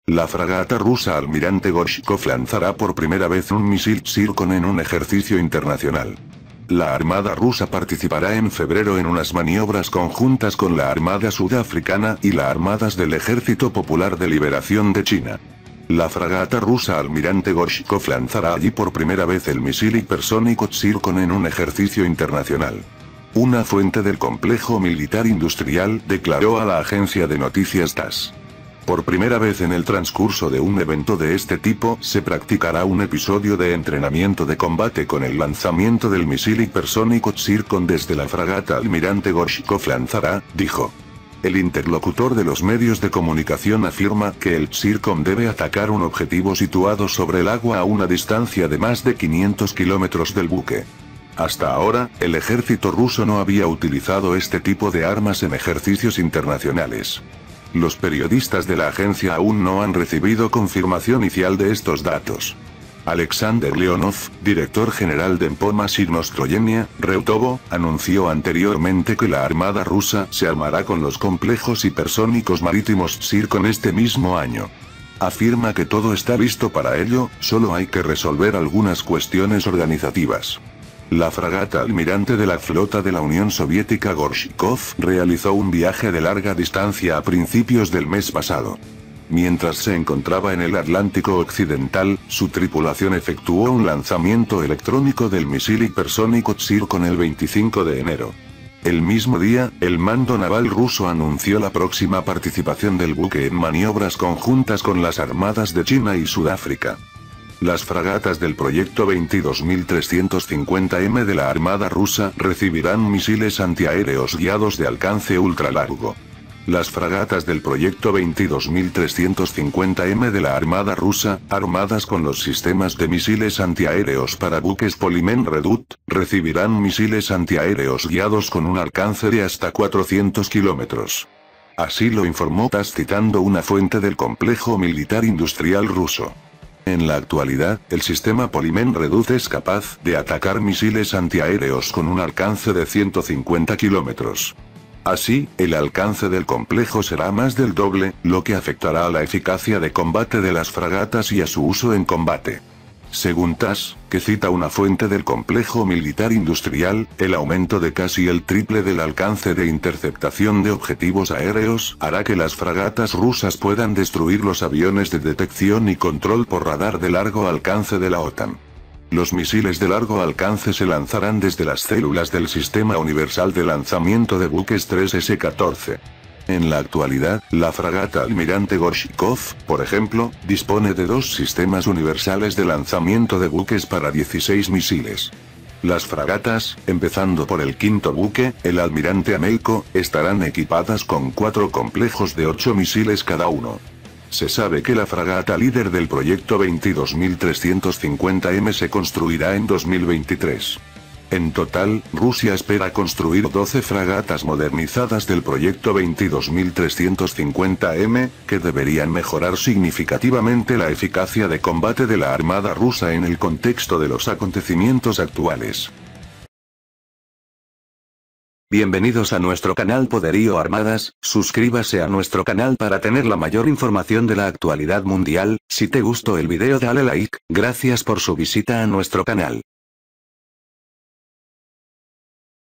La fragata rusa Almirante Gorshkov lanzará por primera vez un misil Zircon en un ejercicio internacional. La Armada rusa participará en febrero en unas maniobras conjuntas con la Armada sudafricana y las armadas del Ejército Popular de Liberación de China. La fragata rusa Almirante Gorshkov lanzará allí por primera vez el misil hipersónico Zircon en un ejercicio internacional. Una fuente del complejo militar industrial declaró a la agencia de noticias TASS. Por primera vez en el transcurso de un evento de este tipo, se practicará un episodio de entrenamiento de combate con el lanzamiento del misil hipersónico Zircon desde la fragata Almirante Gorshkov lanzará, dijo. El interlocutor de los medios de comunicación afirma que el Zircon debe atacar un objetivo situado sobre el agua a una distancia de más de 500 kilómetros del buque. Hasta ahora, el ejército ruso no había utilizado este tipo de armas en ejercicios internacionales. Los periodistas de la agencia aún no han recibido confirmación oficial de estos datos. Alexander Leonov, director general de Pomashirnostroyenia, Reutovo, anunció anteriormente que la Armada rusa se armará con los complejos hipersónicos marítimos Zircon este mismo año. Afirma que todo está listo para ello, solo hay que resolver algunas cuestiones organizativas. La fragata almirante de la flota de la Unión Soviética Gorshkov realizó un viaje de larga distancia a principios del mes pasado. Mientras se encontraba en el Atlántico Occidental, su tripulación efectuó un lanzamiento electrónico del misil hipersónico Zircon el 25 de enero. El mismo día, el mando naval ruso anunció la próxima participación del buque en maniobras conjuntas con las armadas de China y Sudáfrica. Las fragatas del proyecto 22350M de la Armada rusa recibirán misiles antiaéreos guiados de alcance ultralargo. Las fragatas del proyecto 22350M de la Armada rusa, armadas con los sistemas de misiles antiaéreos para buques Polimen Redut, recibirán misiles antiaéreos guiados con un alcance de hasta 400 kilómetros. Así lo informó TASS citando una fuente del complejo militar industrial ruso. En la actualidad, el sistema Polimen Redut es capaz de atacar misiles antiaéreos con un alcance de 150 kilómetros. Así, el alcance del complejo será más del doble, lo que afectará a la eficacia de combate de las fragatas y a su uso en combate. Según TASS, que cita una fuente del complejo militar industrial, el aumento de casi el triple del alcance de interceptación de objetivos aéreos hará que las fragatas rusas puedan destruir los aviones de detección y control por radar de largo alcance de la OTAN. Los misiles de largo alcance se lanzarán desde las células del Sistema Universal de Lanzamiento de Buques 3S-14. En la actualidad, la fragata Almirante Gorshkov, por ejemplo, dispone de dos sistemas universales de lanzamiento de buques para 16 misiles. Las fragatas, empezando por el quinto buque, el Almirante Amelko, estarán equipadas con 4 complejos de 8 misiles cada uno. Se sabe que la fragata líder del proyecto 22350M se construirá en 2023. En total, Rusia espera construir 12 fragatas modernizadas del proyecto 22350M, que deberían mejorar significativamente la eficacia de combate de la Armada rusa en el contexto de los acontecimientos actuales. Bienvenidos a nuestro canal Poderío Armadas, suscríbase a nuestro canal para tener la mayor información de la actualidad mundial. Si te gustó el video dale like, gracias por su visita a nuestro canal.